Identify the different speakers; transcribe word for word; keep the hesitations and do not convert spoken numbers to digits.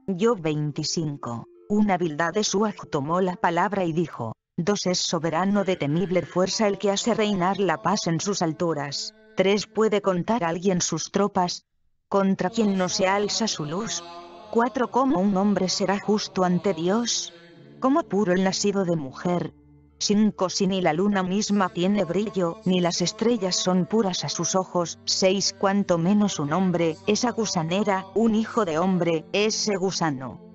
Speaker 1: Yo veinticinco. Una habilidad de Suaj tomó la palabra y dijo: dos es soberano de temible fuerza el que hace reinar la paz en sus alturas. tres ¿Puede contar alguien sus tropas? ¿Contra quien no se alza su luz? cuatro ¿Cómo un hombre será justo ante Dios? ¿Cómo puro el nacido de mujer? cinco Si ni la luna misma tiene brillo, ni las estrellas son puras a sus ojos. seis Cuanto menos un hombre, esa gusanera, un hijo de hombre, ese gusano.